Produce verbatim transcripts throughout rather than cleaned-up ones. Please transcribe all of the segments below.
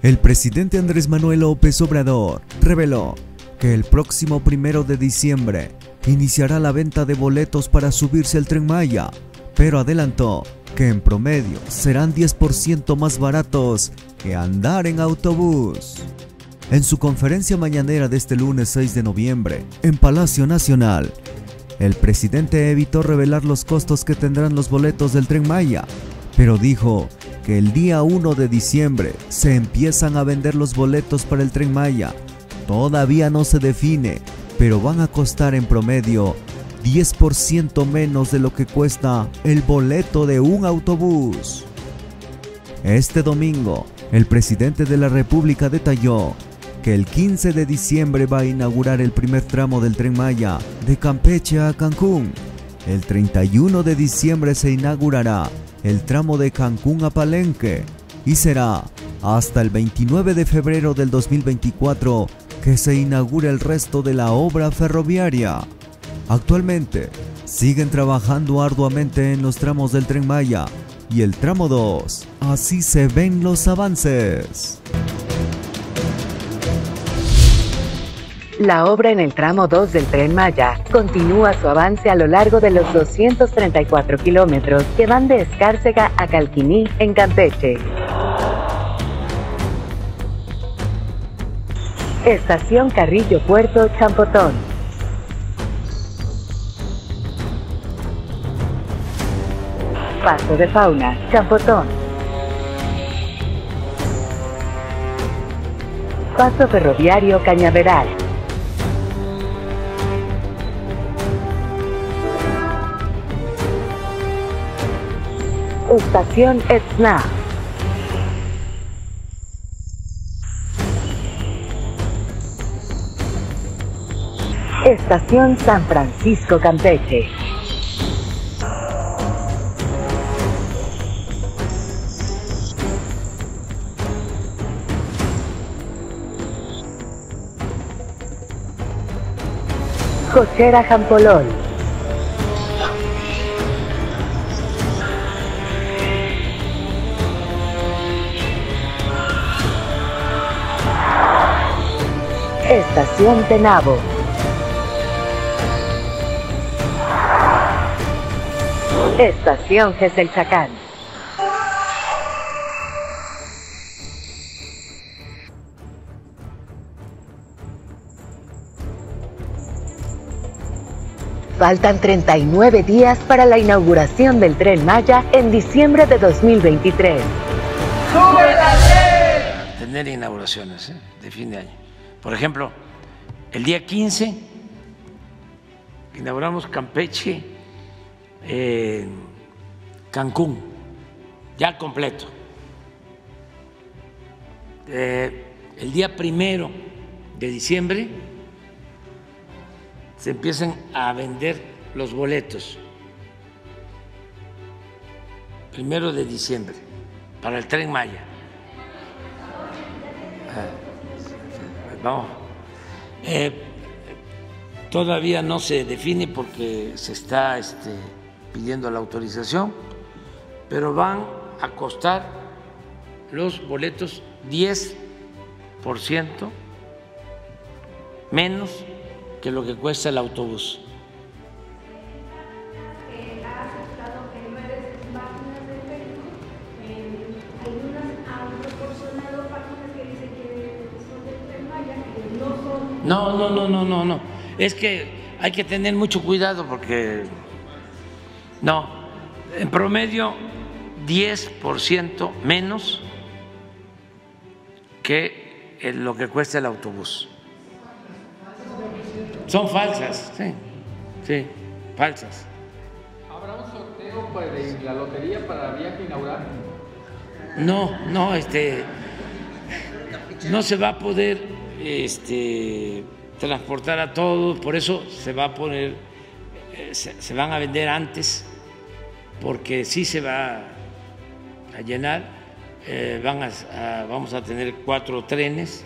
El presidente Andrés Manuel López Obrador reveló que el próximo primero de diciembre iniciará la venta de boletos para subirse al Tren Maya, pero adelantó que en promedio serán diez por ciento más baratos que andar en autobús. En su conferencia mañanera de este lunes seis de noviembre, en Palacio Nacional, el presidente evitó revelar los costos que tendrán los boletos del Tren Maya, pero dijo que el día uno de diciembre se empiezan a vender los boletos para el Tren Maya. Todavía no se define, pero van a costar en promedio diez por ciento menos de lo que cuesta el boleto de un autobús. Este domingo, el presidente de la República detalló que el quince de diciembre va a inaugurar el primer tramo del Tren Maya de Campeche a Cancún. El treinta y uno de diciembre se inaugurará el tramo de Cancún a Palenque y será hasta el veintinueve de febrero del dos mil veinticuatro que se inaugure el resto de la obra ferroviaria. Actualmente siguen trabajando arduamente en los tramos del Tren Maya y el tramo dos. Así se ven los avances. La obra en el tramo dos del Tren Maya continúa su avance a lo largo de los doscientos treinta y cuatro kilómetros que van de Escárcega a Calquiní, en Campeche. Estación Carrillo Puerto, Champotón. Paso de Fauna, Champotón. Paso ferroviario Cañaveral. Estación Etzna. Estación San Francisco Campeche. Cochera Jampolol. Estación Tenabo. Estación Geselchacán. Faltan treinta y nueve días para la inauguración del Tren Maya en diciembre de dos mil veintitrés. ¡Súbete! Tener inauguraciones ¿eh? de fin de año. Por ejemplo, el día quince inauguramos Campeche, eh, Cancún, ya completo. Eh, el día primero de diciembre se empiezan a vender los boletos. Primero de diciembre, para el Tren Maya. Ah. Vamos. Eh, todavía no se define porque se está este, pidiendo la autorización, pero van a costar los boletos diez por ciento menos que lo que cuesta el autobús. No, no, no, no, no, no. Es que hay que tener mucho cuidado porque no, en promedio diez por ciento menos que lo que cuesta el autobús. Son falsas, sí, sí, falsas. ¿Habrá un sorteo de la lotería para viaje inaugural? No, no, este, no se va a poder este, transportar a todos, por eso se va a poner, se, se van a vender antes, porque sí se va a llenar, eh, van a, a, vamos a tener cuatro trenes.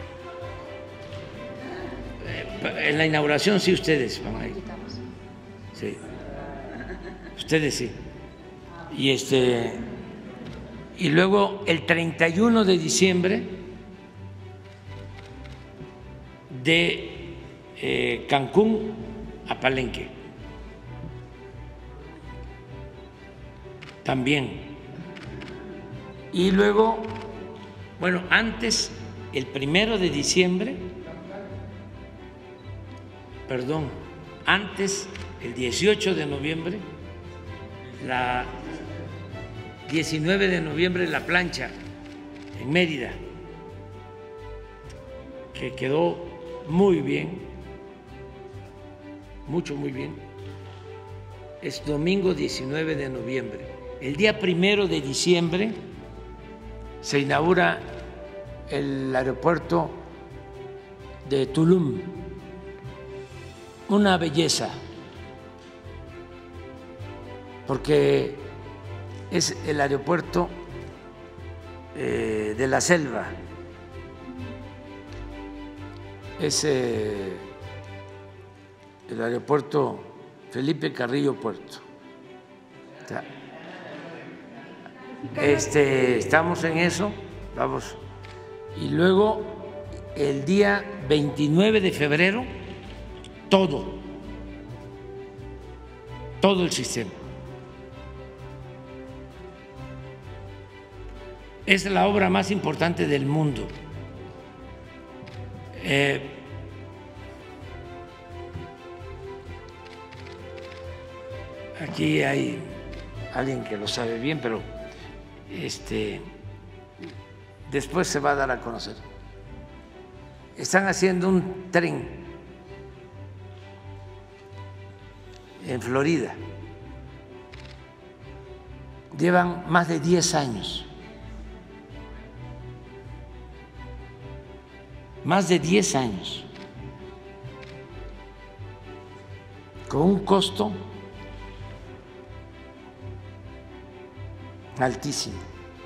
En la inauguración sí ustedes van a ir. Sí. Ustedes sí. Y este y luego el treinta y uno de diciembre de eh, Cancún a Palenque. También. Y luego, bueno, antes, el primero de diciembre, perdón, antes, el dieciocho de noviembre, la diecinueve de noviembre, la plancha en Mérida, que quedó muy bien, mucho, muy bien. Es domingo diecinueve de noviembre. El día primero de diciembre se inaugura el aeropuerto de Tulum, una belleza, porque es el aeropuerto eh, de la selva, es eh, el aeropuerto Felipe Carrillo Puerto. O sea, este, estamos en eso, vamos. Y luego el día veintinueve de febrero, todo, todo el sistema. Es la obra más importante del mundo. Eh, aquí hay alguien que lo sabe bien, pero este, después se va a dar a conocer. Están haciendo un tren en Florida. Llevan más de diez años. Más de diez años. Con un costo altísimo.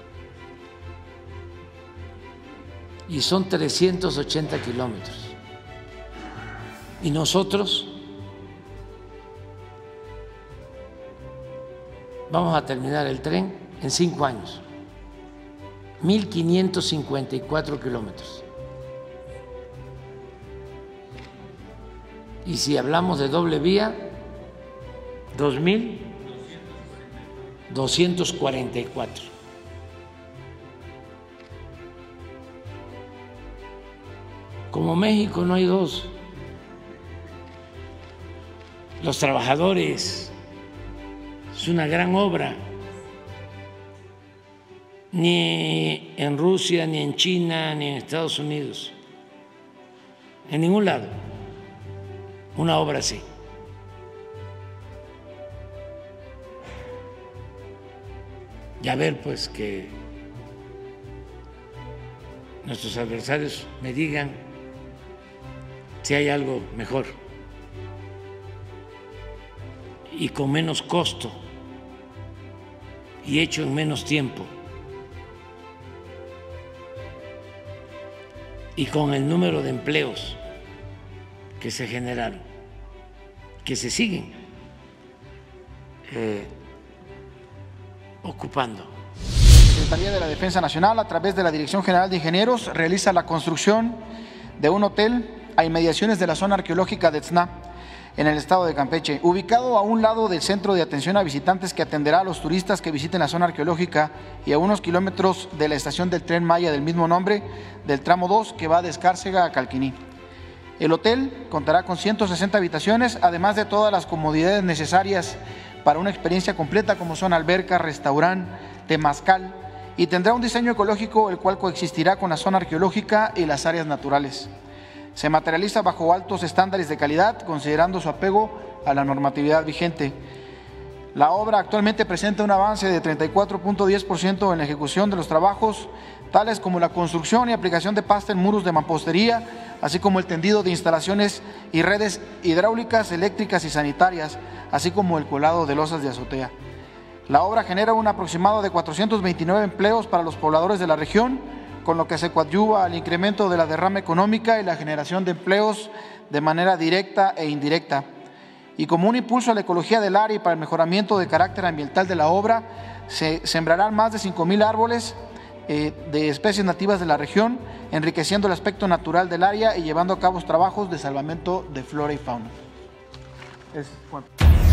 Y son trescientos ochenta kilómetros. Y nosotros vamos a terminar el tren en cinco años. mil quinientos cincuenta y cuatro kilómetros. Y si hablamos de doble vía, dos mil doscientos cuarenta y cuatro. Como México no hay dos. Los trabajadores, es una gran obra. Ni en Rusia, ni en China, ni en Estados Unidos. En ningún lado. Una obra así. Y a ver, pues, que nuestros adversarios me digan si hay algo mejor y con menos costo y hecho en menos tiempo y con el número de empleos que se generaron, que se siguen eh, ocupando. La Secretaría de la Defensa Nacional, a través de la Dirección General de Ingenieros, realiza la construcción de un hotel a inmediaciones de la zona arqueológica de Tzna, en el estado de Campeche, ubicado a un lado del centro de atención a visitantes que atenderá a los turistas que visiten la zona arqueológica y a unos kilómetros de la estación del Tren Maya del mismo nombre, del tramo dos que va de Escárcega a Calquiní. El hotel contará con ciento sesenta habitaciones, además de todas las comodidades necesarias para una experiencia completa, como son alberca, restaurante, temazcal, y tendrá un diseño ecológico el cual coexistirá con la zona arqueológica y las áreas naturales. Se materializa bajo altos estándares de calidad, considerando su apego a la normatividad vigente. La obra actualmente presenta un avance de treinta y cuatro punto diez por ciento en la ejecución de los trabajos, tales como la construcción y aplicación de pasta en muros de mampostería, así como el tendido de instalaciones y redes hidráulicas, eléctricas y sanitarias, así como el colado de losas de azotea. La obra genera un aproximado de cuatrocientos veintinueve empleos para los pobladores de la región, con lo que se coadyuva al incremento de la derrama económica y la generación de empleos de manera directa e indirecta. Y como un impulso a la ecología del área y para el mejoramiento de carácter ambiental de la obra, se sembrarán más de cinco mil árboles eh, de especies nativas de la región, enriqueciendo el aspecto natural del área y llevando a cabo trabajos de salvamento de flora y fauna. Es cuanto.